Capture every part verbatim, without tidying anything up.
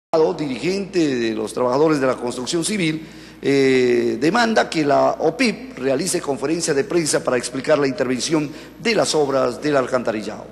Dirigente de los trabajadores de la construcción civil, eh, demanda que la O P I P realice conferencia de prensa para explicar la intervención de las obras del alcantarillado.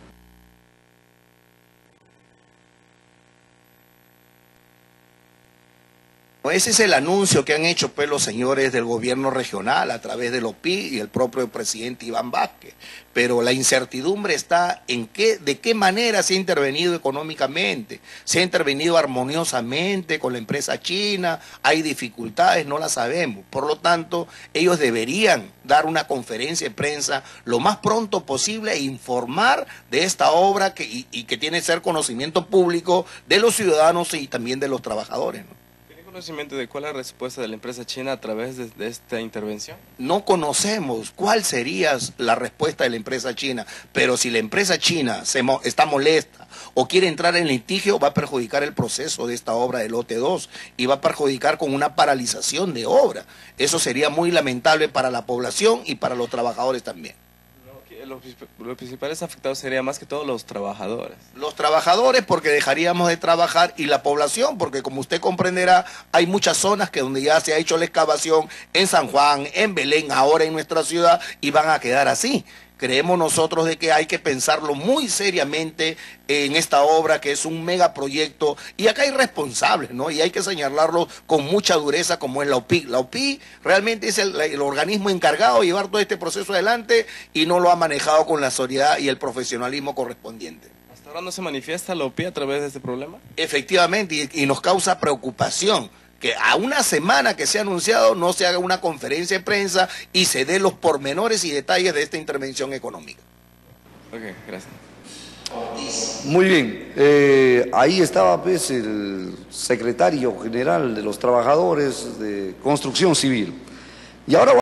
Ese es el anuncio que han hecho pues, los señores del gobierno regional a través del O P I y el propio presidente Iván Vázquez. Pero la incertidumbre está en qué, de qué manera se ha intervenido económicamente, se ha intervenido armoniosamente con la empresa china, hay dificultades, no las sabemos. Por lo tanto, ellos deberían dar una conferencia de prensa lo más pronto posible e informar de esta obra que, y, y que tiene que ser conocimiento público de los ciudadanos y también de los trabajadores, ¿no? ¿Conocimiento de cuál es la respuesta de la empresa china a través de, de esta intervención? No conocemos cuál sería la respuesta de la empresa china, pero si la empresa china se mo está molesta o quiere entrar en litigio, va a perjudicar el proceso de esta obra del lote dos y va a perjudicar con una paralización de obra. Eso sería muy lamentable para la población y para los trabajadores también. Los, los principales afectados serían más que todos los trabajadores. Los trabajadores porque dejaríamos de trabajar y la población porque como usted comprenderá hay muchas zonas que donde ya se ha hecho la excavación en San Juan, en Belén, ahora en nuestra ciudad y van a quedar así. Creemos nosotros de que hay que pensarlo muy seriamente en esta obra que es un megaproyecto y acá hay responsables, ¿no? Y hay que señalarlo con mucha dureza como es la O P I. La O P I realmente es el, el organismo encargado de llevar todo este proceso adelante y no lo ha manejado con la seriedad y el profesionalismo correspondiente. ¿Hasta ahora no se manifiesta la O P I a través de este problema? Efectivamente, y, y nos causa preocupación que a una semana que se ha anunciado no se haga una conferencia de prensa y se dé los pormenores y detalles de esta intervención económica. Ok, gracias. Muy bien, eh, ahí estaba pues el secretario general de los trabajadores de construcción civil. Y ahora